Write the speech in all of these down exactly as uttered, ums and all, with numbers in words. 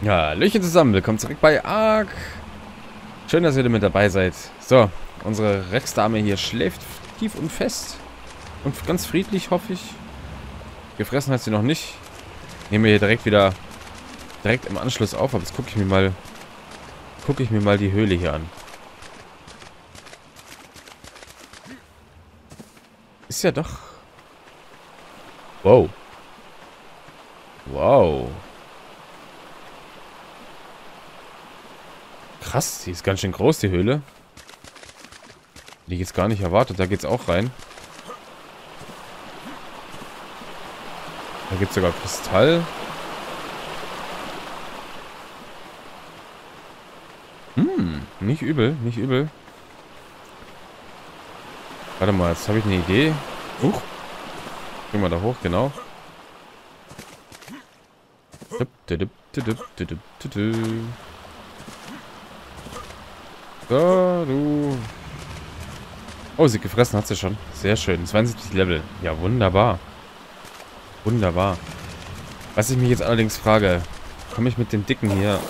Ja, Hallöchen zusammen, willkommen zurück bei Ark. Schön, dass ihr wieder mit dabei seid. So, unsere Rex-Dame hier schläft tief und fest. Und ganz friedlich, hoffe ich. Gefressen hat sie noch nicht. Nehmen wir hier direkt wieder, direkt im Anschluss auf. Aber jetzt gucke ich mir mal, gucke ich mir mal die Höhle hier an. Ist ja doch... Wow. Wow. Krass, die ist ganz schön groß, die Höhle. Die ich jetzt gar nicht erwartet. Da geht's auch rein. Da gibt es sogar Kristall. Hm, nicht übel, nicht übel. Warte mal, jetzt habe ich eine Idee. Huch. Gehen wir da hoch, genau. So, du. Oh, sie gefressen hat sie schon. Sehr schön. zweiundsiebzig Level. Ja, wunderbar. Wunderbar. Was ich mich jetzt allerdings frage, komme ich mit dem Dicken hier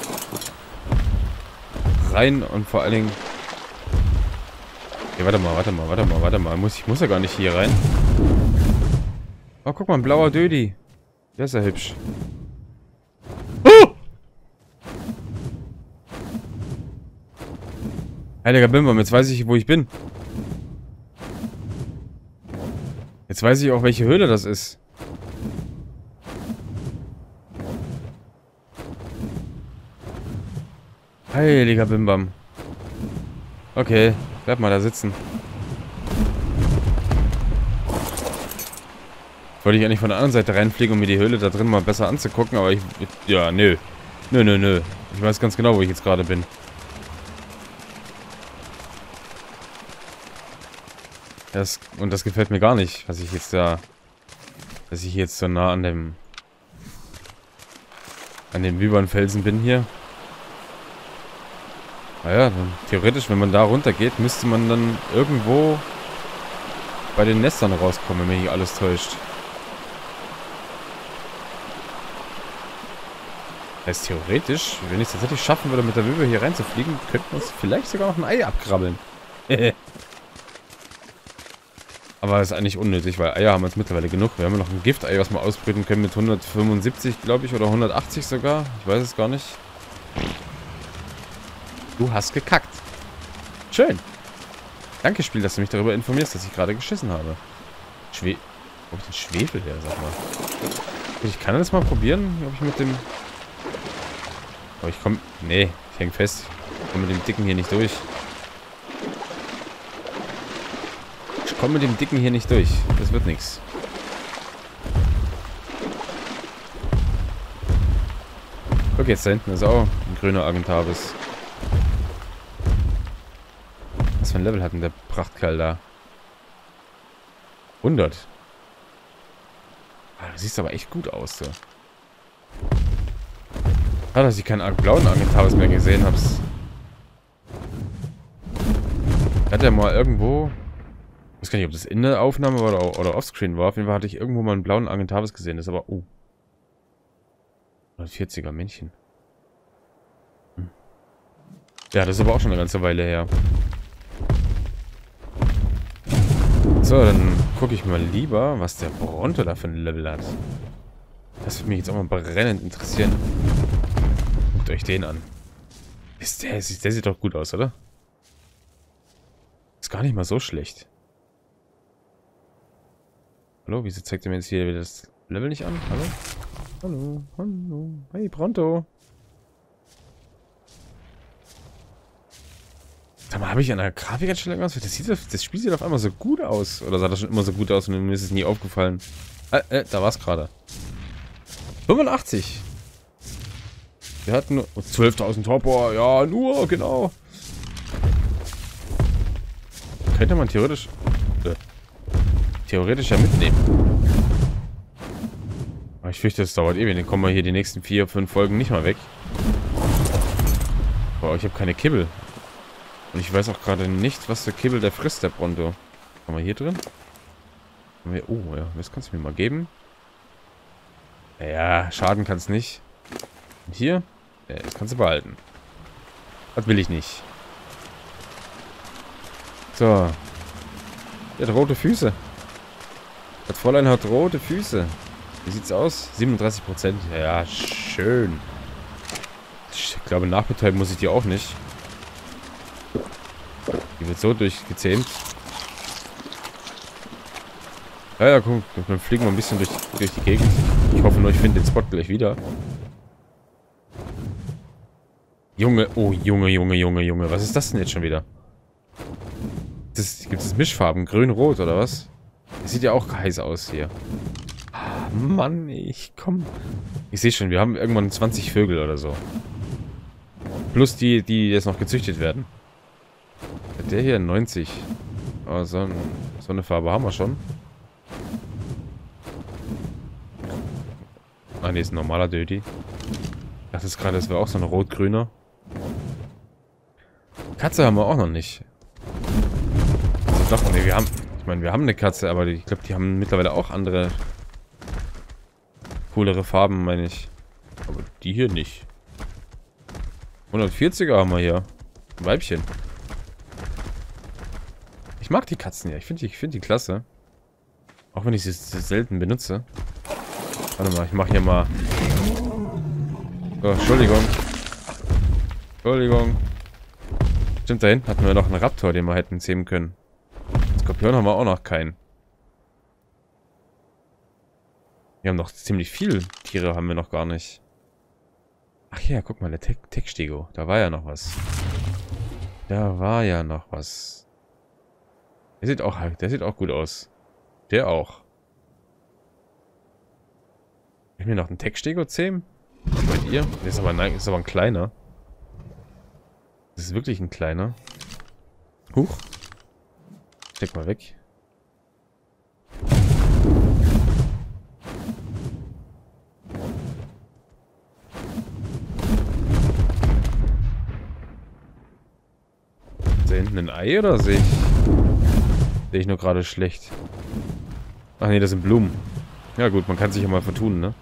rein und vor allen Dingen... Okay, warte mal, warte mal, warte mal, warte mal. Muss, ich muss ja gar nicht hier rein. Oh, guck mal, ein blauer Dödi. Der ist ja hübsch. Oh! Heiliger Bimbam, jetzt weiß ich, wo ich bin. Jetzt weiß ich auch, welche Höhle das ist. Heiliger Bimbam. Okay, bleib mal da sitzen. Wollte ich eigentlich von der anderen Seite reinfliegen, um mir die Höhle da drin mal besser anzugucken, aber ich... Ja, nö. Nö, nö, nö. Ich weiß ganz genau, wo ich jetzt gerade bin. Das, und das gefällt mir gar nicht, was ich jetzt da... Dass ich jetzt so nah an dem... An dem Wübernfelsen bin hier. Naja, dann theoretisch, wenn man da runter geht, müsste man dann irgendwo bei den Nestern rauskommen, wenn mich nicht alles täuscht. Das heißt, theoretisch, wenn ich es tatsächlich schaffen würde, mit der Wübe hier reinzufliegen, könnten wir uns vielleicht sogar noch ein Ei abkrabbeln. Aber das ist eigentlich unnötig, weil Eier haben wir jetzt mittlerweile genug. Wir haben ja noch ein Giftei, was wir ausbrüten können mit hundertfünfundsiebzig, glaube ich, oder hundertachtzig sogar. Ich weiß es gar nicht. Du hast gekackt. Schön. Danke, Spiel, dass du mich darüber informierst, dass ich gerade geschissen habe. Schwe... Wo hab ich den Schwefel her, sag mal. Ich kann das mal probieren, ob ich mit dem... Aber ich komm... Nee, ich häng fest. Ich komme mit dem Dicken hier nicht durch. Ich komme mit dem Dicken hier nicht durch. Das wird nichts. Guck, jetzt da hinten ist auch ein grüner Argentavis. Was für ein Level hat denn der Prachtkerl da? hundert. Ah, du siehst aber echt gut aus, so. Ah, dass ich keinen blauen Argentavis mehr gesehen habe. Hat er mal irgendwo... Ich weiß gar nicht, ob das in der Aufnahme war oder, oder offscreen war. Auf jeden Fall hatte ich irgendwo mal einen blauen Argentavis gesehen. Das ist aber... Oh. hundertvierziger Männchen. Hm. Ja, das ist aber auch schon eine ganze Weile her. So, dann gucke ich mal lieber, was der Bronto da für ein Level hat. Das würde mich jetzt auch mal brennend interessieren. Guckt euch den an. Ist der, der sieht doch gut aus, oder? Ist gar nicht mal so schlecht. Hallo, wieso zeigt er mir jetzt hier wieder das Level nicht an? Hallo? Hallo, hallo. Hey, Bronto. Sag mal, habe ich an der Grafikeinstellung was? Das, sieht, das Spiel sieht auf einmal so gut aus. Oder sah das schon immer so gut aus und mir ist es nie aufgefallen? Äh, äh, da war es gerade. fünfundachtzig. Wir hatten nur zwölftausend Hopper. Ja, nur, genau. Könnte man theoretisch... Äh, theoretisch ja mitnehmen. Aber ich fürchte, das dauert ewig. Dann kommen wir hier die nächsten vier, fünf Folgen nicht mal weg. Boah, ich habe keine Kibbel. Und ich weiß auch gerade nicht, was für Kibbel der frisst, der Bronto. Haben wir hier drin? Oh, ja, das kannst du mir mal geben. Ja, schaden kann es nicht. Und hier? Ja, das kannst du behalten. Das will ich nicht. So. Der hat rote Füße. Das Fräulein hat rote Füße. Wie sieht's aus? siebenunddreißig Prozent. Ja, schön. Ich glaube, nachbetäuben muss ich die auch nicht. Die wird so durchgezähmt. Ja, ja, guck. Dann fliegen wir ein bisschen durch, durch die Gegend. Ich hoffe nur, ich finde den Spot gleich wieder. Junge, oh Junge, Junge, Junge, Junge. Was ist das denn jetzt schon wieder? Das, gibt es Mischfarben? Grün, Rot oder was? Das sieht ja auch heiß aus hier. Ah, Mann, ich komm. Ich sehe schon, wir haben irgendwann zwanzig Vögel oder so. Plus die, die jetzt noch gezüchtet werden. Der hier neunzig. Oh, so, so eine Farbe haben wir schon. Ah, ne, ist ein normaler Dödi. Ich dachte gerade, das wäre auch so ein rot-grüner. Katze haben wir auch noch nicht. Also doch, ne, wir haben... Ich meine, wir haben eine Katze, aber ich glaube, die haben mittlerweile auch andere... coolere Farben, meine ich. Aber die hier nicht. hundertvierziger haben wir hier. Ein Weibchen. Ich mag die Katzen ja. Ich finde die, find die klasse. Auch wenn ich sie selten benutze. Warte mal, ich mache hier mal... Oh, Entschuldigung. Entschuldigung. Stimmt, da hinten hatten wir noch einen Raptor, den wir hätten zähmen können. Skorpion haben wir auch noch keinen. Wir haben noch ziemlich viele Tiere, haben wir noch gar nicht. Ach ja, guck mal, der Te Textego. Da war ja noch was. Da war ja noch was. Der sieht auch, der sieht auch gut aus. Der auch. Ich mir noch einen Textego zähmen? Was meint ihr? Der ist aber, nein, ist aber ein kleiner. Das ist wirklich ein kleiner. Huch. Steck mal weg. Ist da hinten ein Ei oder sehe ich... Sehe ich nur gerade schlecht. Ach nee, das sind Blumen. Ja gut, man kann sich ja mal vertun, ne?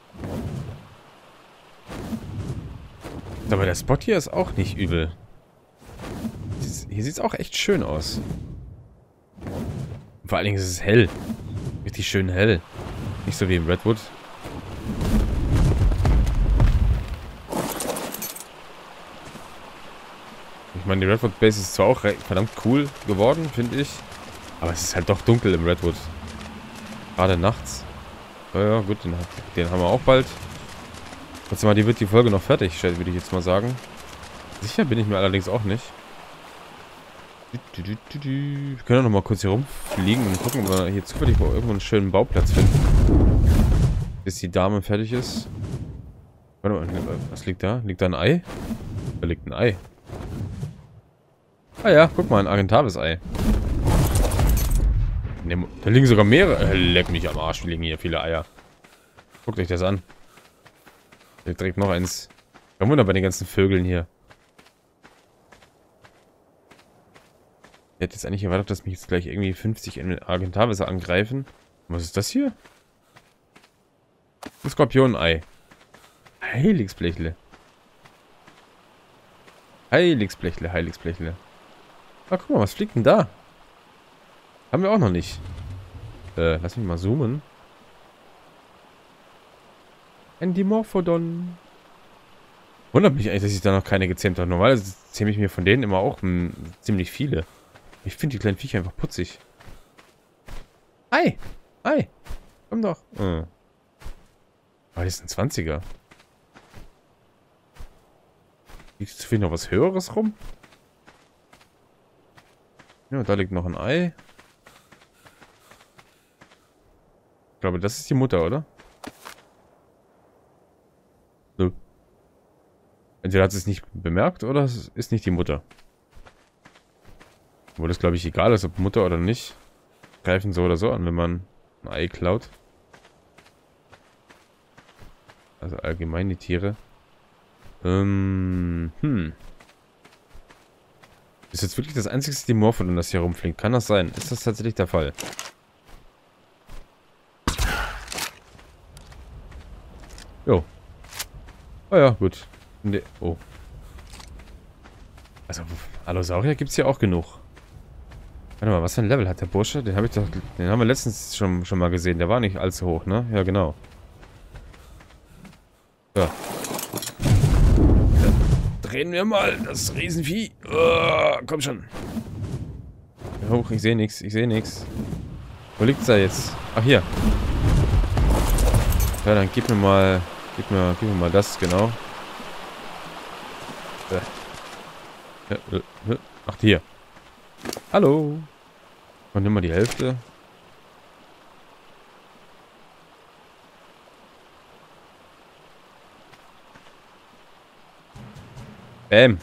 Aber der Spot hier ist auch nicht übel. Hier sieht es auch echt schön aus. Vor allen Dingen ist es hell. Richtig schön hell. Nicht so wie im Redwood. Ich meine, die Redwood Base ist zwar auch verdammt cool geworden, finde ich. Aber es ist halt doch dunkel im Redwood. Gerade nachts. Ja, ja, gut, den, den haben wir auch bald. Jetzt mal, die wird die Folge noch fertig, würde ich jetzt mal sagen. Sicher bin ich mir allerdings auch nicht. Wir können auch noch mal kurz hier rumfliegen und gucken, ob wir hier zufällig irgendwo einen schönen Bauplatz finden. Bis die Dame fertig ist. Warte mal, was liegt da? Liegt da ein Ei? Da liegt ein Ei. Ah ja, guck mal, ein Argentavis-Ei. Da liegen sogar mehrere. Leck mich am Arsch, liegen hier viele Eier. Guckt euch das an. Hier direkt noch eins. Kein Wunder bei den ganzen Vögeln hier. Ich hätte jetzt eigentlich erwartet, dass mich jetzt gleich irgendwie fünfzig Argentavis angreifen. Was ist das hier? Ein Skorpionenei. Heiligsblechle. Heiligsblechle, Heiligsblechle. Ah, guck mal, was fliegt denn da? Haben wir auch noch nicht. Äh, lass mich mal zoomen. Endimorphodon. Wundert mich eigentlich, dass ich da noch keine gezähmt habe. Normalerweise zähme ich mir von denen immer auch m, ziemlich viele. Ich finde die kleinen Viecher einfach putzig. Ei! Ei! Komm doch. Hm. Aber das ist ein zwanziger. Liegt zufällig noch was Höheres rum? Ja, da liegt noch ein Ei. Ich glaube, das ist die Mutter, oder? Nö. Entweder hat sie es nicht bemerkt, oder es ist nicht die Mutter. Wo das, glaube ich, egal ist, ob Mutter oder nicht. Greifen so oder so an, wenn man ein Ei klaut. Also allgemein die Tiere. Ähm, hm. Ist jetzt wirklich das einzige Dimorphodon, das hier rumfliegt? Kann das sein? Ist das tatsächlich der Fall? Jo. Oh ja, gut. Ne, oh. Also, Allosaurier gibt es hier auch genug. Warte mal, was für ein Level hat der Bursche? Den habe ich doch. Den haben wir letztens schon, schon mal gesehen. Der war nicht allzu hoch, ne? Ja, genau. So. Dann drehen wir mal das Riesenvieh. Oh, komm schon. Hoch, ich sehe nichts, ich sehe nichts. Wo liegt's da jetzt? Ach, hier. Ja, dann gib mir mal. Gib mir, gib mir mal das, genau. Ach, hier. Hallo. Und nimm mal die Hälfte. Bäm.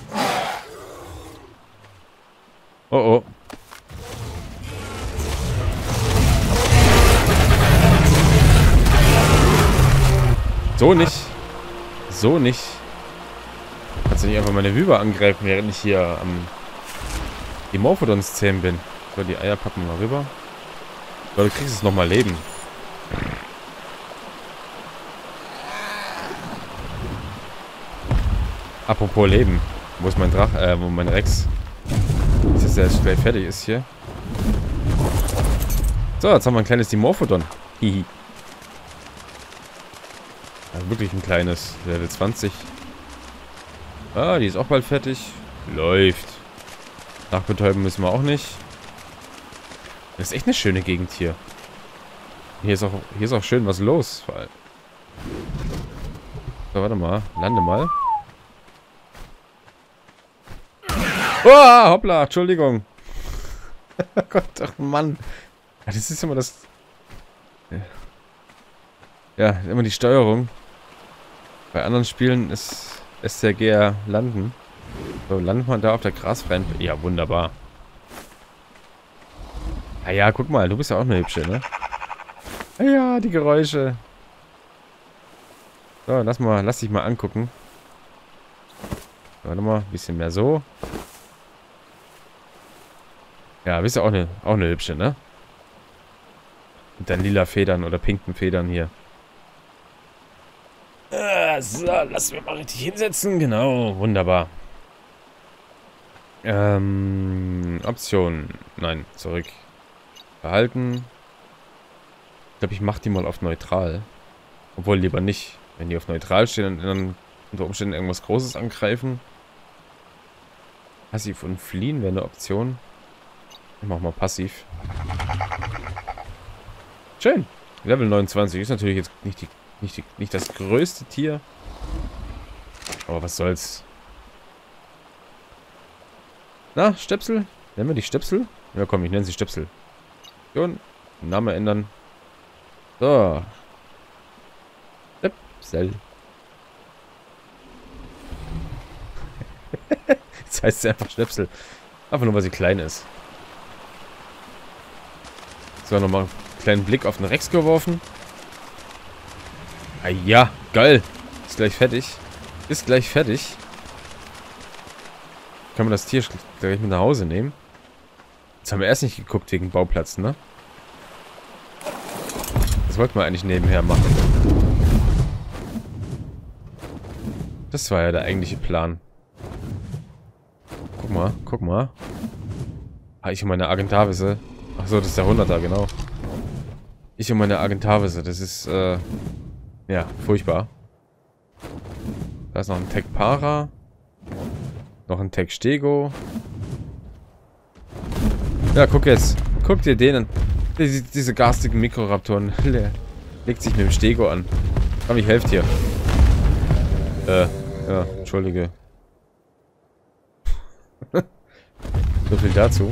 Oh oh. So nicht. So nicht. Kannst du nicht einfach meine Wyber angreifen, während ich hier am die Morphodons zähmen bin. So, die Eier packen wir mal rüber. So, du kriegst es nochmal Leben. Apropos Leben. Wo ist mein Drach? Äh, wo mein Rex? Ist das jetzt gleich fertig ist hier. So, jetzt haben wir ein kleines Dimorphodon. Hihi. Also wirklich ein kleines. Level zwanzig. Ah, die ist auch bald fertig. Läuft. Nachbetäuben müssen wir auch nicht. Das ist echt eine schöne Gegend hier. Hier ist auch, hier ist auch schön was los. Vor allem. So, warte mal. Lande mal. Oh, hoppla, Entschuldigung. Oh Gott, ach Mann. Ja, das ist immer das... Ja, immer die Steuerung. Bei anderen Spielen ist S C G R landen. So, landet man da auf der grasfreien... Ja, wunderbar. Ah ja, guck mal, du bist ja auch eine Hübsche, ne? Ah ja, die Geräusche. So, lass mal, lass dich mal angucken. Warte mal, ein bisschen mehr so. Ja, bist ja auch eine, auch eine Hübsche, ne? Mit deinen lila Federn oder pinken Federn hier. Äh, so, lass mich mal richtig hinsetzen. Genau, wunderbar. Ähm, Option. Nein, zurück. Verhalten. Ich glaube, ich mache die mal auf neutral. Obwohl, lieber nicht. Wenn die auf neutral stehen und dann unter Umständen irgendwas Großes angreifen. Passiv und fliehen wäre eine Option. Ich mach mal passiv. Schön. Level neunundzwanzig ist natürlich jetzt nicht, die, nicht, die, nicht das größte Tier. Aber was soll's. Na, Stöpsel? Nennen wir die Stöpsel? Ja komm, ich nenne sie Stöpsel. Und Name ändern. So. Stöpsel. Jetzt heißt sie einfach Stöpsel. Einfach nur, weil sie klein ist. So, nochmal einen kleinen Blick auf den Rex geworfen. Ah ja, geil. Ist gleich fertig. Ist gleich fertig. Kann man das Tier gleich mit nach Hause nehmen? Jetzt haben wir erst nicht geguckt wegen Bauplatz, ne? Das wollten wir eigentlich nebenher machen. Das war ja der eigentliche Plan. Guck mal, guck mal. Ah, ich und meine Argentavisse. Achso, das ist der hunderter, genau. Ich und meine Argentavisse, das ist, äh... ja, furchtbar. Da ist noch ein Tech Para. Noch ein Tech Stego. Ja, guck jetzt. Guck dir den an. Diese, diese garstigen Mikroraptoren. Der legt sich mit dem Stego an. Komm, ich helfe dir. Äh, ja, entschuldige. So viel dazu.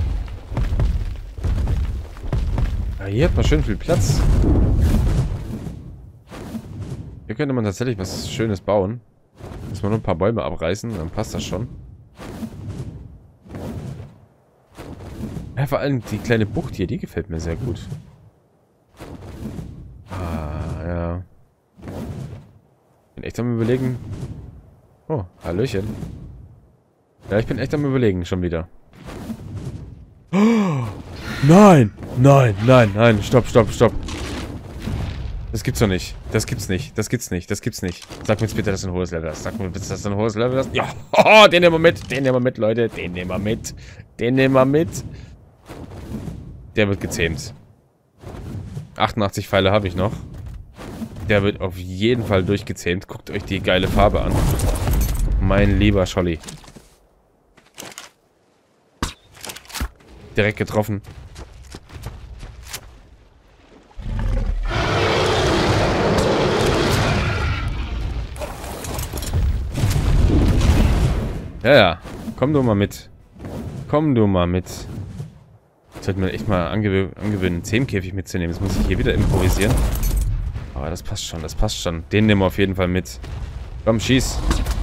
Ja, hier hat man schön viel Platz. Hier könnte man tatsächlich was Schönes bauen. Muss man nur ein paar Bäume abreißen, dann passt das schon. Ja, vor allem die kleine Bucht hier, die gefällt mir sehr gut. Ah, ja. Bin echt am Überlegen. Oh, Hallöchen. Ja, ich bin echt am Überlegen, schon wieder. Oh, nein, nein, nein, nein, stopp, stopp, stopp. Das gibt's doch nicht. Das gibt's nicht. Das gibt's nicht. Das gibt's nicht. Sag mir jetzt bitte, dass du ein hohes Level hast. Sag mir bitte, dass du ein hohes Level hast. Ja. Oh, den nehmen wir mit. Den nehmen wir mit, Leute. Den nehmen wir mit. Den nehmen wir mit. Der wird gezähmt. achtundachtzig Pfeile habe ich noch. Der wird auf jeden Fall durchgezähmt. Guckt euch die geile Farbe an. Mein lieber Scholli. Direkt getroffen. Ja, ja. Komm du mal mit. Komm du mal mit. Ich sollte mir echt mal angewöhnen, einen Zähmkäfig mitzunehmen. Jetzt muss ich hier wieder improvisieren. Aber das passt schon, das passt schon. Den nehmen wir auf jeden Fall mit. Komm, schieß.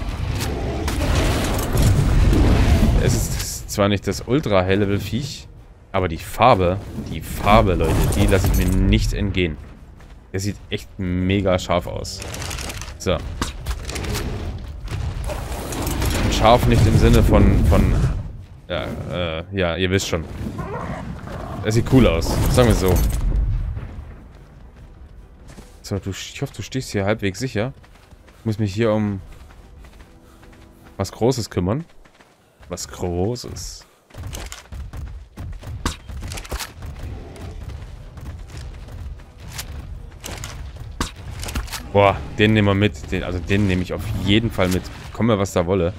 Es ist zwar nicht das Ultra-High-Level-Viech, aber die Farbe, die Farbe, Leute, die lasse ich mir nicht entgehen. Der sieht echt mega scharf aus. So. Scharf nicht im Sinne von, von, ja, äh, ja, ihr wisst schon. Er sieht cool aus, sagen wir so. So, du, ich hoffe, du stehst hier halbwegs sicher. Ich muss mich hier um was Großes kümmern. Was Großes. Boah, den nehmen wir mit. Den, also den nehme ich auf jeden Fall mit. Komme, was da wolle.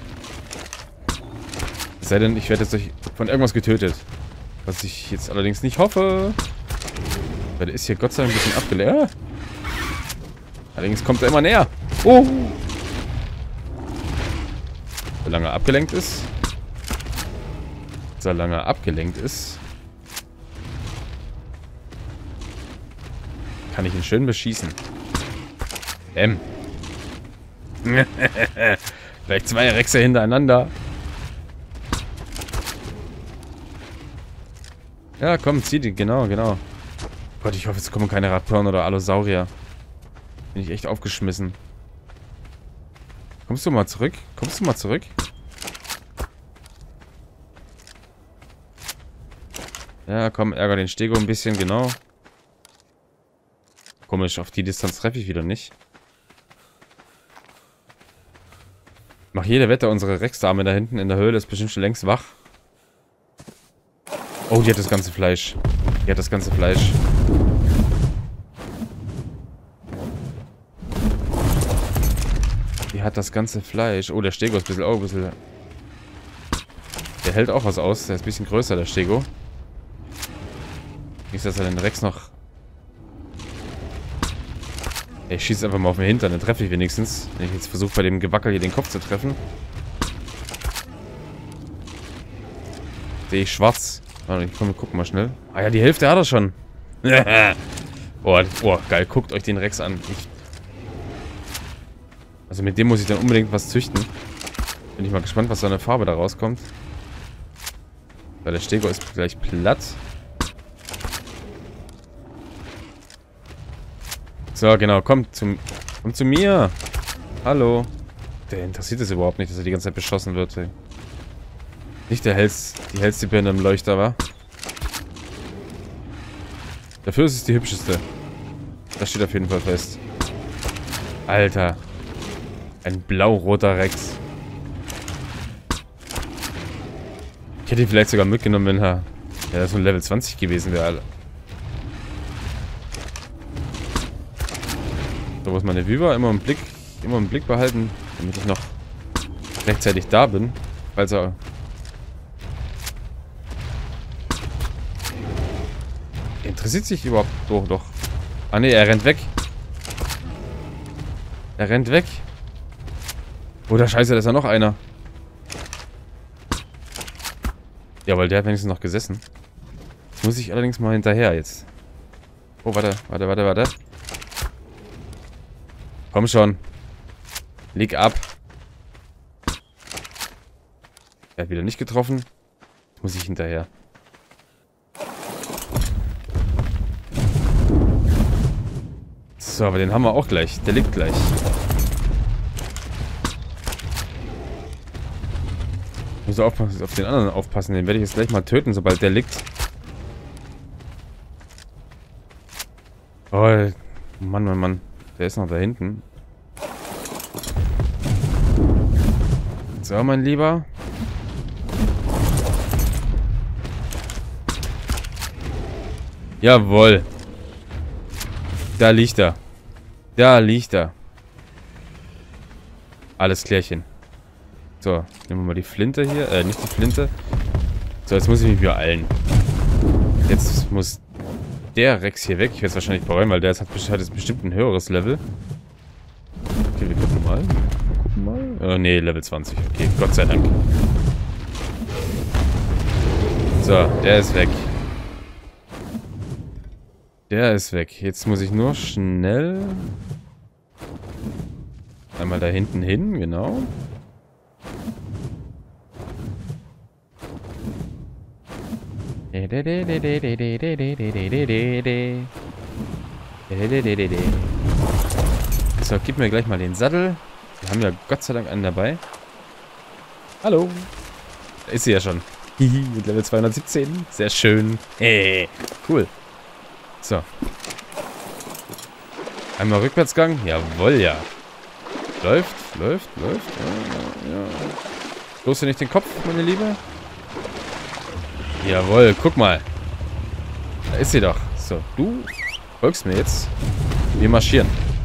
Es sei denn, ich werde jetzt durch, von irgendwas getötet. Was ich jetzt allerdings nicht hoffe. Weil der ist hier Gott sei Dank ein bisschen abgelenkt. Allerdings kommt er immer näher. Oh! Solange er abgelenkt ist. Solange er abgelenkt ist. Kann ich ihn schön beschießen. M. Gleich zwei Rexe hintereinander. Ja, komm, zieh die. Genau, genau. Gott, ich hoffe, jetzt kommen keine Raptoren oder Allosaurier. Bin ich echt aufgeschmissen. Kommst du mal zurück? Kommst du mal zurück? Ja, komm, ärger den Stego ein bisschen, genau. Komisch, auf die Distanz treffe ich wieder nicht. Mach jede Wette, unsere Rex-Dame da hinten in der Höhle ist bestimmt schon längst wach. Oh, die hat das ganze Fleisch. Die hat das ganze Fleisch. Die hat das ganze Fleisch. Oh, der Stego ist ein bisschen... Oh, ein bisschen... Der hält auch was aus. Der ist ein bisschen größer, der Stego. Nicht, dass er den Rex noch... Ich schieße einfach mal auf den Hintern, dann treffe ich wenigstens. Wenn ich jetzt versuche, bei dem Gewackel hier den Kopf zu treffen. Sehe ich schwarz. Warte, ich komm, guck mal schnell. Ah ja, die Hälfte hat er schon. Boah, boah, geil. Guckt euch den Rex an. Ich also mit dem muss ich dann unbedingt was züchten. Bin ich mal gespannt, was für eine Farbe da rauskommt. Weil der Stego ist gleich platt. So, genau, kommt zum, kommt zu mir. Hallo. Der interessiert es überhaupt nicht, dass er die ganze Zeit beschossen wird. Ey. Nicht der hellste, die hellste Birne im Leuchter, war. Dafür ist es die hübscheste. Das steht auf jeden Fall fest. Alter. Ein blau-roter Rex. Ich hätte ihn vielleicht sogar mitgenommen, wenn er ja, so ein Level zwanzig gewesen wäre. So, wo ist meine Viva? Immer im Blick, immer im Blick behalten, damit ich noch rechtzeitig da bin. Falls er... Interessiert sich überhaupt... Doch, doch. Ah ne, er rennt weg. Er rennt weg. Oder scheiße, da ist ja noch einer. Ja, weil der hat wenigstens noch gesessen. Muss ich allerdings mal hinterher jetzt. Oh, warte, warte, warte, warte. Komm schon. Leg ab. Er hat wieder nicht getroffen. Muss ich hinterher. So, aber den haben wir auch gleich. Der liegt gleich. Ich muss aufpassen, auf den anderen aufpassen. Den werde ich jetzt gleich mal töten, sobald der liegt. Oh, Mann, Mann, Mann. Der ist noch da hinten. So, mein Lieber. Jawohl. Da liegt er. Da liegt er. Alles klärchen. So, nehmen wir mal die Flinte hier. Äh, nicht die Flinte. So, jetzt muss ich mich beeilen. Jetzt muss der Rex hier weg. Ich werde es wahrscheinlich bereuen, weil der hat, hat jetzt bestimmt ein höheres Level. Okay, wir gucken mal. Wir gucken mal. Oh, nee, Level zwanzig. Okay, Gott sei Dank. So, der ist weg. Der ist weg. Jetzt muss ich nur schnell einmal da hinten hin, genau. So, gib mir gleich mal den Sattel. Wir haben ja Gott sei Dank einen dabei. Hallo. Da ist sie ja schon. Mit Level zweihundertsiebzehn. Sehr schön. Hey, cool. So. Einmal Rückwärtsgang. Jawohl, ja. Läuft, läuft, läuft. Ja, ja, ja. Bloß nicht den Kopf, meine Liebe. Jawohl, guck mal. Da ist sie doch. So, du folgst mir jetzt. Wir marschieren.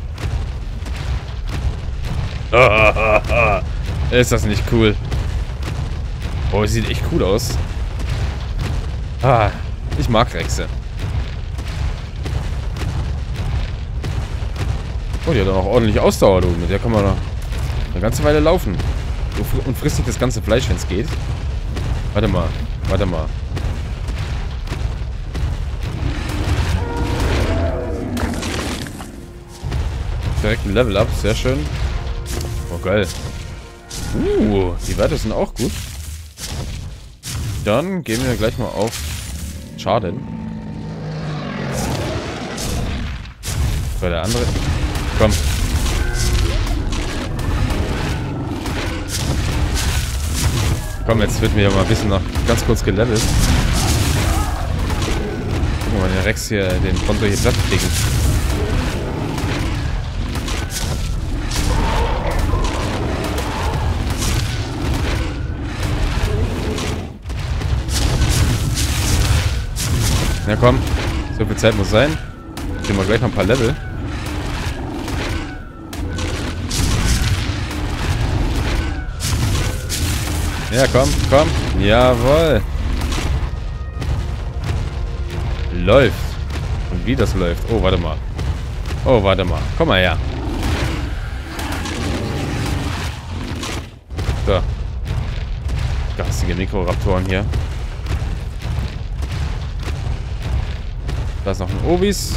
Ist das nicht cool? Oh, sieht echt cool aus. Ah, ich mag Rexe. Oh, die hat auch noch ordentlich Ausdauer, du. Mit der kann man noch eine ganze Weile laufen. Und frisst nicht das ganze Fleisch, wenn es geht. Warte mal, warte mal. Direkt ein Level up, sehr schön. Oh, geil. Uh, die Werte sind auch gut. Dann gehen wir gleich mal auf Schaden. So, der andere. Komm. Komm, jetzt wird mir ja mal ein bisschen noch ganz kurz gelevelt. Gucken wir mal, den Rex hier, den Konto hier platt kriegen. Na komm, so viel Zeit muss sein. Kriegen wir gleich noch ein paar Level. Ja, komm, komm. Jawohl. Läuft. Und wie das läuft. Oh, warte mal. Oh, warte mal. Komm mal her. So. Garstige Mikroraptoren hier. Da ist noch ein Obis.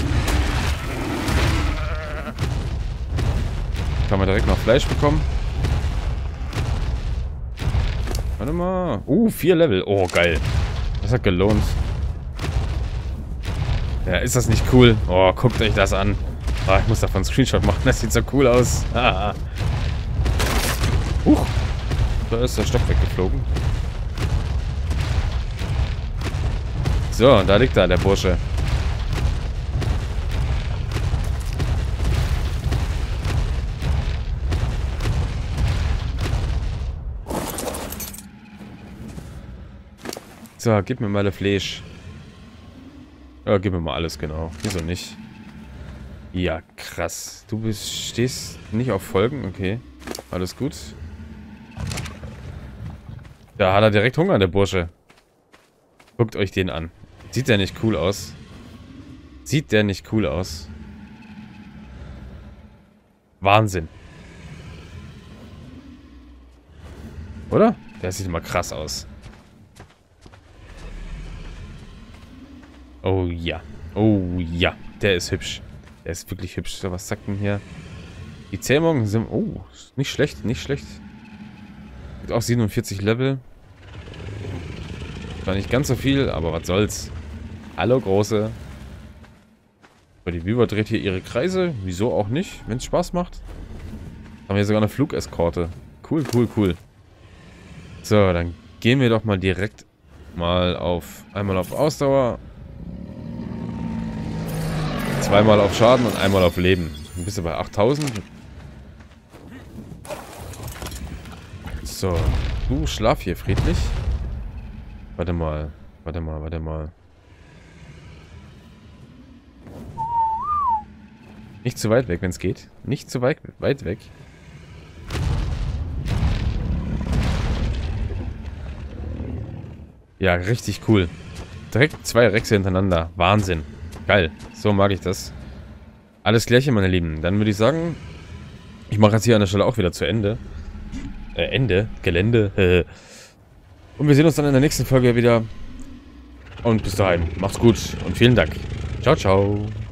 Kann man direkt noch Fleisch bekommen. Warte mal. Uh, vier Level. Oh, geil. Das hat gelohnt. Ja, ist das nicht cool? Oh, guckt euch das an. Oh, ich muss davon einen Screenshot machen. Das sieht so cool aus. Ah. Huch. Da ist der Stock weggeflogen. So, da liegt er, der Bursche. So, gib mir mal eine Fleisch. Ja, gib mir mal alles, genau. Wieso nicht? Ja, krass. Du bist, stehst nicht auf Folgen? Okay. Alles gut. Da hat er direkt Hunger, der Bursche. Guckt euch den an. Sieht der nicht cool aus? Sieht der nicht cool aus? Wahnsinn. Oder? Der sieht immer krass aus. Oh ja. Oh ja. Der ist hübsch. Der ist wirklich hübsch. So, was sagt denn hier? Die Zähmungen sind... Oh, nicht schlecht, nicht schlecht. Gibt auch siebenundvierzig Level. War nicht ganz so viel, aber was soll's. Hallo, Große. Aber die Biber dreht hier ihre Kreise. Wieso auch nicht, wenn es Spaß macht. Haben wir sogar eine Flugeskorte. Cool, cool, cool. So, dann gehen wir doch mal direkt mal auf... Einmal auf Ausdauer. Zweimal auf Schaden und einmal auf Leben. Dann bist du bei achttausend. So. Du, schlaf hier friedlich. Warte mal. Warte mal, warte mal. Nicht zu weit weg, wenn es geht. Nicht zu weit, weit weg. Ja, richtig cool. Direkt zwei Rexe hintereinander. Wahnsinn. Geil. So mag ich das. Alles Klärchen, meine Lieben. Dann würde ich sagen, ich mache jetzt hier an der Stelle auch wieder zu Ende. Äh, Ende. Gelände. Und wir sehen uns dann in der nächsten Folge wieder. Und bis dahin. Macht's gut und vielen Dank. Ciao, ciao.